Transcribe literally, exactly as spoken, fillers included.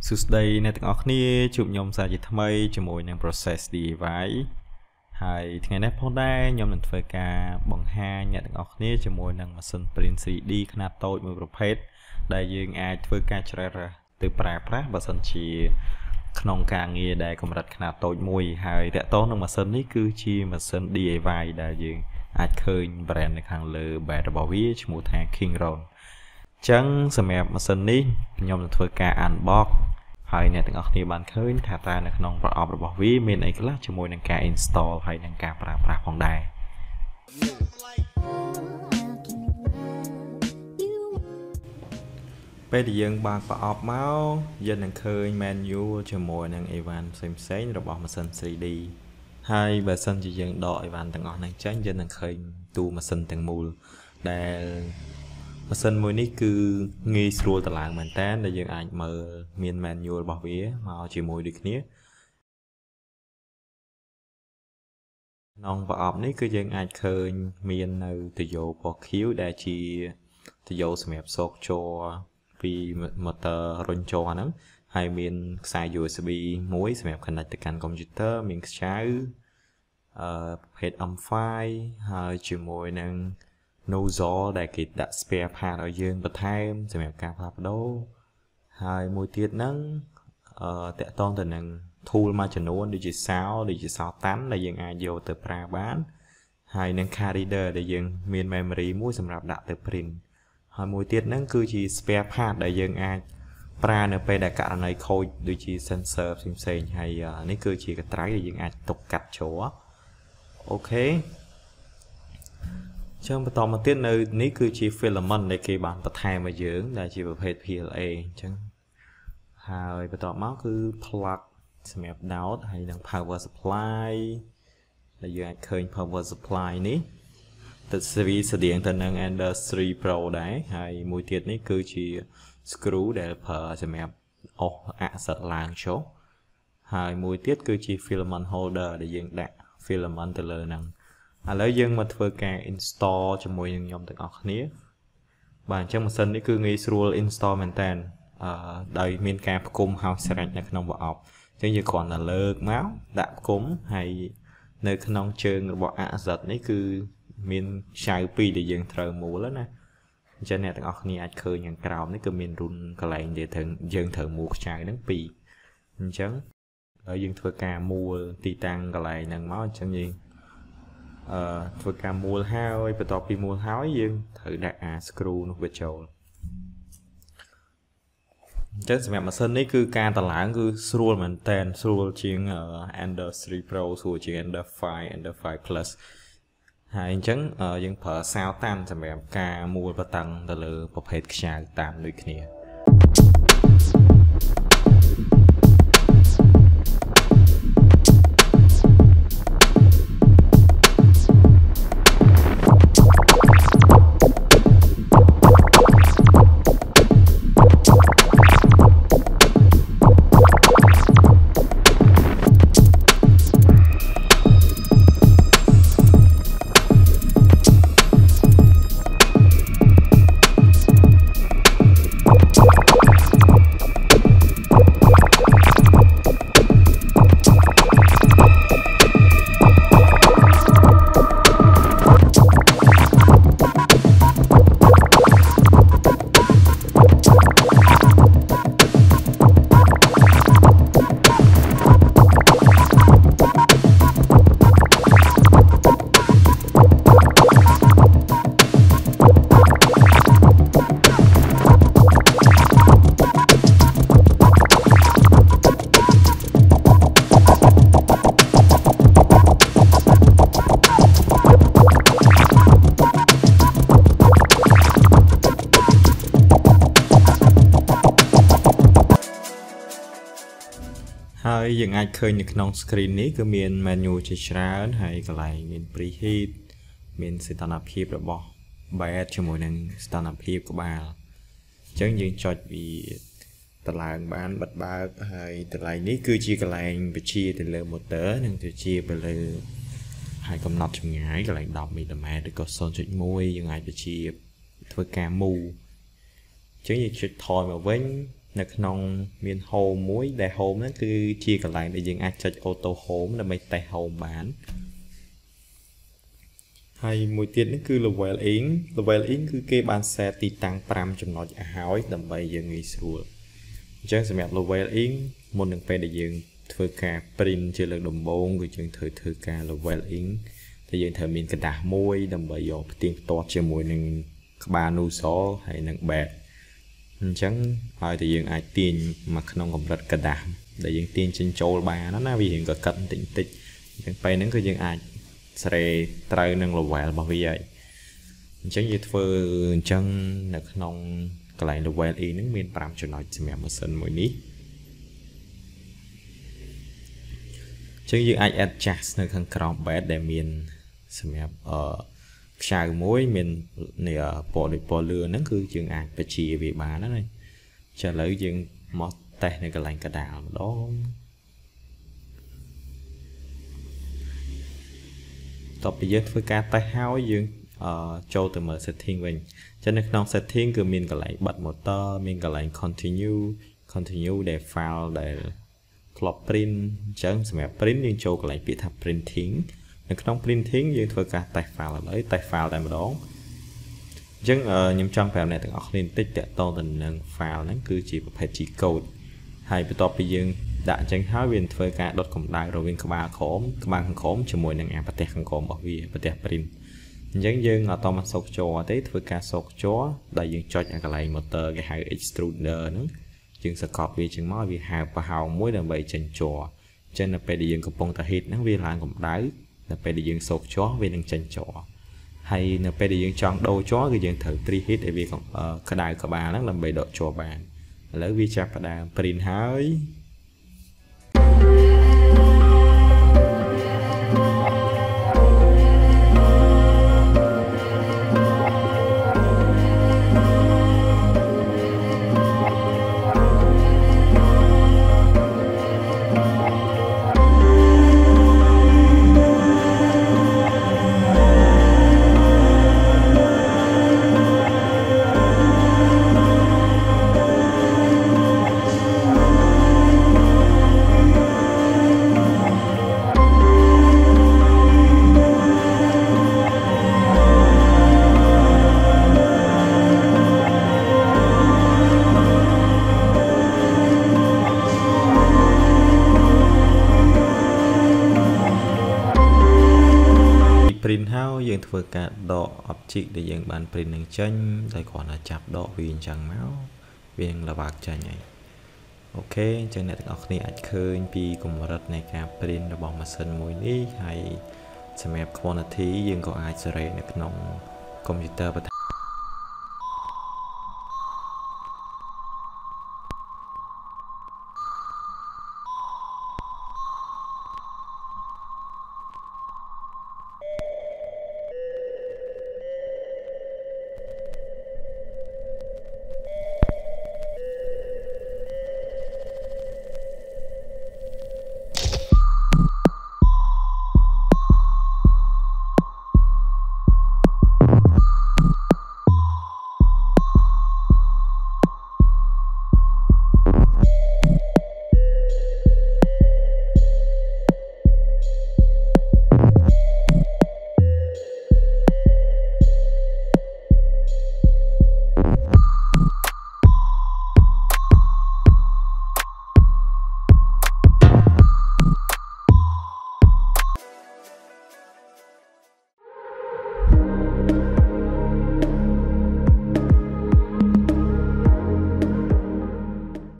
សួស្តីអ្នកទាំងអស់គ្នាជួបខ្ញុំសាជាថ្មីជាមួយនឹង process ឌី វ៉ាយ ហើយថ្ងៃនេះផងដែរខ្ញុំនឹងធ្វើការបង្ហាញអ្នកទាំងអស់គ្នាជាមួយនឹងម៉ាស៊ីន print 3 D ខ្នាតតូចមួយប្រភេទដែលយើងអាចធ្វើការជ្រើសរើសទៅប្រើប្រាស់បើសិនជាក្នុងការងារដែលកម្រិតខ្នាតតូចមួយហើយតកតងនឹងម៉ាស៊ីននេះគឺជាម៉ាស៊ីន ឌី វ៉ាយ ដែលយើងអាចឃើញ brand នៅខាងលើ badge របស់វាឈ្មោះថា Kingron ចឹងសម្រាប់ម៉ាស៊ីននេះខ្ញុំនឹងធ្វើការ unbox ហើយអ្នកទាំងអស់គ្នាបានឃើញថាតើនៅក្នុងប្រអប់របស់វាមានអីខ្លះជាមួយនឹងការ install ហើយនឹងការប្រើប្រាស់ផងដែរពេលដែលយើងបើកប្រអប់មកយើងនឹងឃើញ menu ជាមួយនឹងអីវ៉ាន់ផ្សេងៗរបស់ម៉ាស៊ីន 3 D ហើយបើសិនជាយើងដកអីវ៉ាន់ទាំងអស់ហ្នឹងចេញយើងនឹងឃើញទូម៉ាស៊ីនទាំងមូលដែលម៉ាស៊ីនមួយនេះគឺងាយស្រួលតម្លើងមែនតើដែលយើងអាចមើលមាន manual របស់វាមកជាមួយដូចគ្នាក្នុងប្រអប់នេះគឺយើងអាចឃើញមាននៅទុយោពណ៌ខៀវដែលជាទុយោសម្រាប់សោកជ័រពី motor រុញជ័រហ្នឹងហើយមានខ្សែ ยู เอส บี មួយសម្រាប់ connect ទៅកាន់ computer មានខ្ចៅអឺប្រភេទ em ហ្វាយ ហើយជាមួយនឹង nozzle ដែលគេដាក់ spare part ឲ្យយើងបន្ថែមសម្រាប់ការផ្លាស់ប្ដូរហើយមួយទៀតហ្នឹងអឺតាក់ទងទៅនឹង tool មួយចំនួនដូចជាសោដូចជាសោតាន់ដែលយើងអាចយកទៅប្រើបានហើយនឹង card reader ដែលយើងមាន memory មួយសម្រាប់ដាក់ទៅ print ហើយមួយទៀតហ្នឹងគឺជា spare part ដែលយើងអាចប្រើនៅពេលដែលករណីខូចដូចជា sensor ផ្សេងៗហើយនេះគឺជាកត្រៃដែលយើងអាចទុកកាត់ជ្រអូខេចឹងបន្តមកទៀតនៅនេះគឺជា filament ដែលគេបានបន្ថែមឲ្យយើងដែលជាប្រភេទ พี แอล เอ អញ្ចឹងហើយបន្តមកគឺ plug សម្រាប់ដោតហើយនឹង power supply ដែលយើងអាចឃើញ power supply នេះទៅស្វីស្តៀងទៅនឹង Ender 3 Pro ដែរហើយមួយទៀតនេះគឺជា screw ដែលប្រើសម្រាប់អុសអាក់សិតឡើងចុះហើយមួយទៀតគឺជា filament holder ដែលយើងដាក់ filament ទៅលើហ្នឹងឥឡូវយើងមកធ្វើការ install ជាមួយនឹងខ្ញុំទាំងអស់គ្នាបាទអញ្ចឹងម៉ាស៊ីននេះគឺងាយស្រួល install មែនតើអឺដោយមានការផ្គុំហោស្រេចនៅក្នុងប្រអប់អញ្ចឹងយើងគ្រាន់តែលើកមកដាក់ផ្គុំហើយនៅក្នុងជើងរបស់អាក់សិតនេះគឺមានខ្ចៅពីរដែលយើងត្រូវមូលណាអញ្ចឹងអ្នកទាំងអស់គ្នាអាចឃើញខាងក្រោមនេះគឺមានរុនកន្លែងដែលត្រូវយើងត្រូវមូលខ្ចៅហ្នឹងពីរអញ្ចឹងហើយយើងធ្វើការមូលទីតាំងកន្លែងហ្នឹងមកអញ្ចឹងយើងអឺធ្វើការមូលហើយបន្ទាប់ពីមូលហើយយើងត្រូវដាក់អា screw នោះវាចូលអញ្ចឹងសម្រាប់ម៉ាស៊ីននេះគឺការតម្លើងគឺស្រួលមែនតើស្រួលជាង Ender 3 Pro ស្រួលជាង Ender 5 Ender 5 Plus ហើយអញ្ចឹងយើងប្រើសាវតាន់សម្រាប់ការមូលបតឹងទៅលើប្រភេទខ្ចៅតាមដូចគ្នាហើយយើងអាចឃើញនៅក្នុង screen នេះគឺមាន menu ជាច្រើនហើយកន្លែងមាន preheat មានសីតុណ្ហភាពរបស់ badge ជាមួយនឹងសីតុណ្ហភាពក្បាលអញ្ចឹងយើងចុចពីតម្លើងបានបិទបើកហើយកន្លែងនេះគឺជាកន្លែងបញ្ជាទៅលើ motor និងទៅជាទៅលើហើយកំណត់ចម្ងាយកន្លែងtenមីលីម៉ែត្រឬក៏ zero point one យើងអាចបញ្ជាធ្វើការ move អញ្ចឹងយើងចុចថយមកវិញនៅក្នុងមាន home មួយដែល home ហ្នឹងគឺជាកន្លែងដែលយើងអាចចុច auto home ដើម្បីតេស្ត home បានហើយមួយទៀតនេះគឺ level in level in គឺគេបាន set ទីតាំង5ចំណុចឲ្យហើយដើម្បីយើងងាយស្រួលអញ្ចឹងសម្រាប់ level in មុននឹងពេលដែលយើងធ្វើការ print ជាលើកដំបូងគឺយើងត្រូវធ្វើការ level in តែយើងត្រូវមានកដាស់មួយដើម្បីយកផ្ទៀងផ្ទាត់ជាមួយនឹងក្បាល nozzle ហើយនឹង bed អញ្ចឹងហើយតែយើងអាចទាញមកក្នុងកម្រិតកដាស់ដែលយើងទាញចេញចូលបានណាវារៀងក៏កាត់បន្តិចបន្តិចអញ្ចឹងពេលហ្នឹងគឺយើងអាចស្រេត្រូវនឹង level របស់វាហើយអញ្ចឹងយើងធ្វើអញ្ចឹងនៅក្នុងកន្លែង level E ហ្នឹងមាន5ចំណុចសម្រាប់ម៉ាស៊ីនមួយនេះអញ្ចឹងយើងអាច adjust នៅខាងក្រោម bed ដែលមានសម្រាប់អឺខ្ចៅមួយមាននេះពណ៌ដូចពណ៌លឿងហ្នឹងគឺយើងអាចបញ្ជាវាបានណាចាឥឡូវយើងមកតេស្តនៅកន្លែងកដាលម្ដងតទៅយើងធ្វើការតេស្តហើយយើងអឺចូលទៅមើល setting វិញចឹងនៅក្នុង setting គឺមានកន្លែងបិទ motor មានកន្លែង continue continue ដែល file ដែលធ្លាប់ print អញ្ចឹងសម្រាប់ print យើងចូលកន្លែងពាក្យថា printing នៅក្នុង printing យើងធ្វើការ test file ឥឡូវ test file តែម្ដងអញ្ចឹងខ្ញុំចង់ប្រាប់អ្នកទាំងអស់គ្នាបន្តិចតាក់ទងទៅនឹង file ហ្នឹងគឺជាប្រភេទ G code ហើយបន្ទាប់ពីយើងដាក់អញ្ចឹងហើយវាធ្វើការដុតកម្ដៅរវាងក្បាលក្រោមក្បាលខាងក្រោមជាមួយនឹងអាប្រទេសខាងក្រោមរបស់វាប្រទេស print អញ្ចឹងយើងអត់តមកសោកជ័រទេធ្វើការសោកជ័រដែលយើងចុចអាកន្លែង motor គេហៅ extruder ហ្នឹងយើងសកប់វាជាងមកវាហៅប្រហោងមួយដើម្បីចេញជ័រអញ្ចឹងនៅពេលដែលយើងកំពុងតែ heat ហ្នឹងវាឡើងកម្ដៅនៅពេលដែលយើងសោកជ័រវានឹងចេញជ័រហើយនៅពេលដែលយើងចង់ដូរជ័រគឺយើងត្រូវ preheat ឲ្យវាក្ដៅក្បាលហ្នឹងដើម្បីដកជ័របានឥឡូវវាចាប់ផ្ដើម print ហើយprint ហើយយើងធ្វើការដក object ដែលយើងបាន print នឹងចេញតែគ្រាន់តែចាប់ដកវាអញ្ចឹងមកវានឹងល្បាក់ចេញហើយអូខេអញ្ចឹងអ្នកទាំងអស់គ្នាអាចឃើញពីកម្រិតនៃការ print របស់ម៉ាស៊ីនមួយនេះហើយសម្រាប់ quantity យើងក៏អាចសេរីនៅក្នុង computer